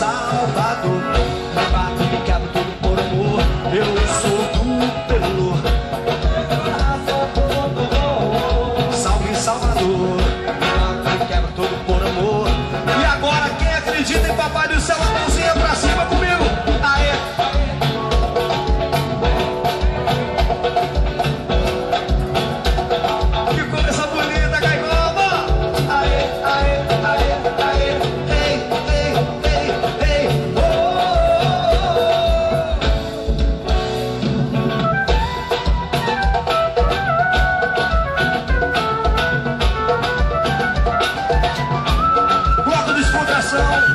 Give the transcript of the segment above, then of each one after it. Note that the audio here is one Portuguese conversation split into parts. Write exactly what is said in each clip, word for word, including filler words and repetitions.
Salvador. Me bato, me quebro tudo por amor. Eu sou do pelo. Salve Salvador. Me bato, me quebro tudo por amor. E agora quem acredita em Papai do Céu, a mãozinha pra cima comigo. Aê! Que coisa bonita, Caicoma! Aê, aê, aê, aê! Ei, ei, ei, ei! Oh, oh, oh! Bloco de descontração!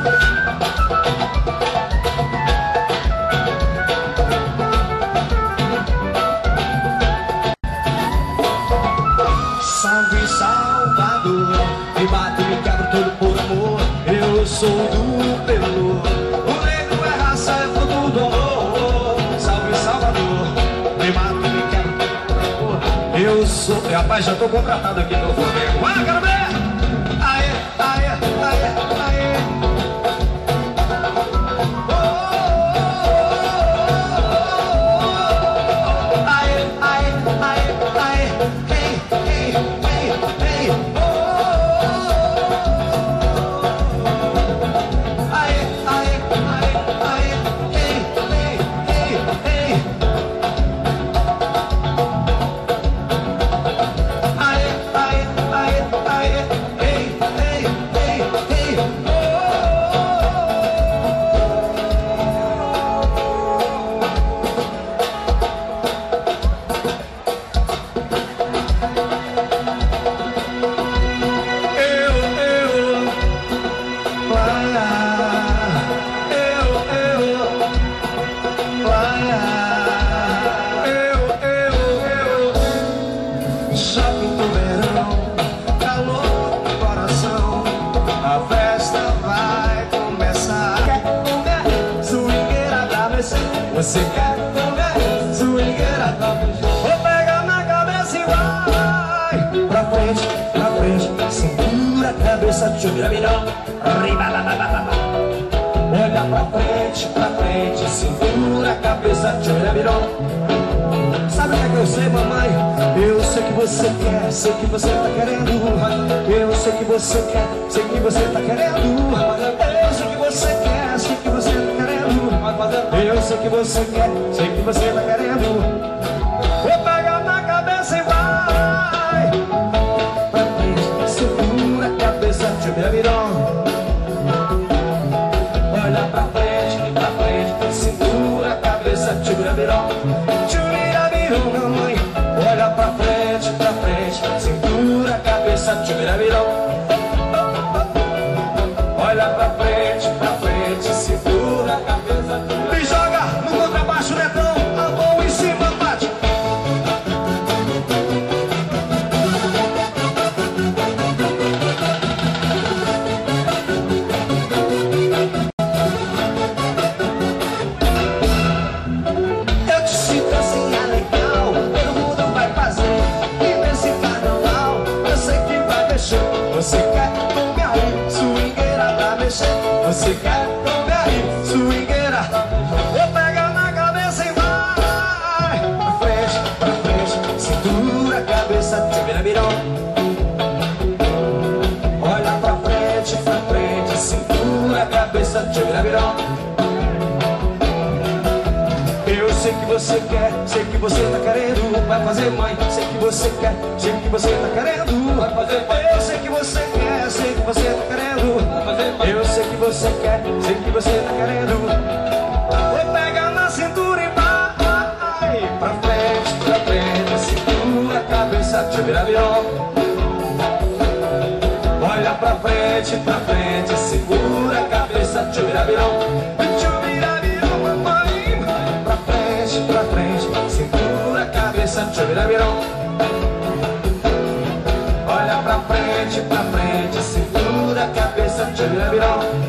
Salve Salvador, me bato, me quebro todo por amor. Eu sou do pelo. O negro é raça, é fruto do amor. Salve Salvador, me bato, me quebro todo por amor. Eu sou. Rapaz, já tô contratado aqui no Flamengo. Ah, quero ver! Aê, aê, aê, aê. Oh, oh, oh, oh. Aê, aê, aê, aê. Hey, hey, hey, hey. Oh, aê, aê, aê, aê. Hey, hey, hey, hey. Aê, aê, aê, aê. Hey, hey, hey, hey. Eu, eu, lá, eu, eu, lá, eu, eu, eu. Já pintou verão, calor no coração, a festa vai começar. Quer comer swingueira da mesa? Você quer comer swingueira da mesa? Vou pegar na cabeça e vai pra frente, pra frente, cintura, cabeça, tchubiramirão, olha pra frente, pra frente, cintura, cabeça, tchubiramirão. Sabe o que é que eu sei, mamãe? Eu sei que você quer, sei que você tá querendo. Eu sei que você quer, sei que você tá querendo. Eu sei que você quer, sei que você tá querendo. Eu sei que você quer, sei que você tá querendo. Vou pegar na cabeça e vai pra frente, segura a cabeça, tchubiramirão. Olha pra frente, pra frente, segura a cabeça, tchubiramirão. Tchubiramirão, mamãe. Olha pra frente, pra frente, segura a cabeça, tchubiramirão. Olha pra frente, pra frente, segura a cabeça. Me joga no contrabaixo, Netão. A mão em cima, bate. Eu te sinto assim, é legal. Todo mundo vai fazer. E nesse carnaval, eu sei que vai mexer. Você quer comer aí, swingueira pra mexer? Você quer comer aí, swingueira? Vou pegar na cabeça e vai pra frente, pra frente, cintura, cabeça, tchubiramirão. Olha pra frente, pra frente, cintura, cabeça, tchubiramirão. Eu sei que você quer, sei que você tá querendo. Vai fazer, mãe, sei que você quer, sei que você tá querendo. Vai fazer, mãe. Eu sei que você quer, sei que você tá querendo. Vai fazer, mãe. Eu sei que você quer, sei que você tá querendo. Vou pegar na cintura e vai pra frente, pra frente, cintura, cabeça, tchubiramirão. Olha pra frente, pra frente, segura a cabeça, tchubiramirão. Tchubiramirão, mamãe. Pra frente, pra frente, segura a cabeça, tchubiramirão. Olha pra frente, pra frente, segura a cabeça, tchubiramirão.